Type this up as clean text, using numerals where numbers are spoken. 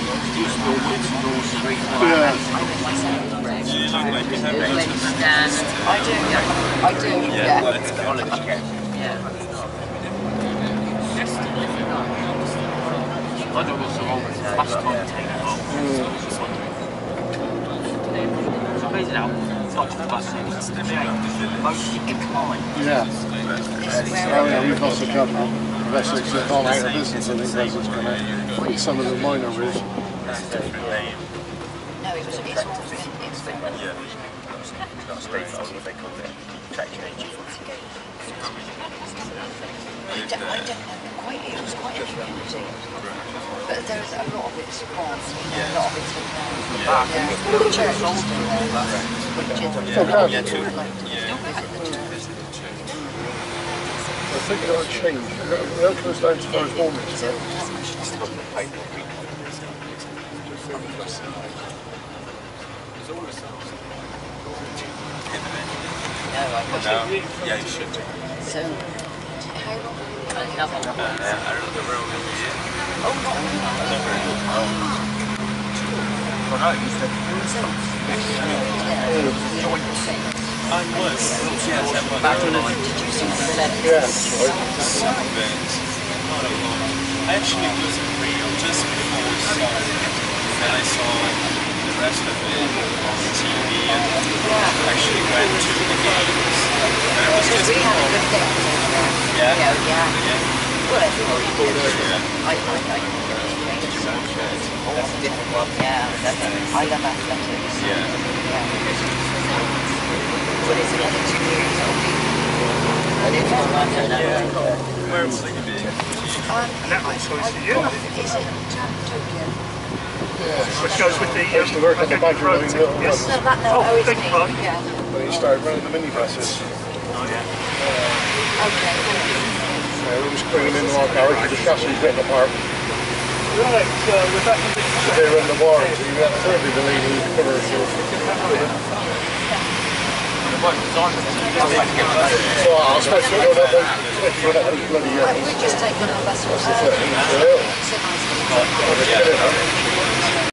I do, yeah. We've lost a couple of Essex that gone out of business. I think Brazen's going to with some of the minor roofs. No, it was it's not state fault, what they call it, traction engine. I don't know quite, it was quite a community. But there's a lot of it's gone, a lot of it's gone. Wiltshire is older there, I think it'll change. That goes down as far as Bournemouth. Yeah, you should. So, how long? I don't know the real year. Oh, not I was. Back in the 90s. Yeah. Some of it, not a lot. I actually was in Rio just before we saw it. And I saw the rest of it on TV and actually went to the games. And it was just before. Yeah. Well, everybody did. That's a different one. Yeah, definitely. I love athletics. Yeah. What is it, 2 years old? I don't know. Where was it going to be? And that one's choice for you. Is it Tokyo? Which goes with the I used to work on the Badger Line. yes. No, that no, Oh, it's beg me. your pardon? Yeah. When he started running the minibuses. Oh, yeah. Okay, thank you. We just bring them into our garage with the chassis written apart. Right, we're back in the... So they were in the warranty. We had 30 the lady who covered herself. So I'll expect to go that bloody year. We're just taking our vessels. That's the 13th.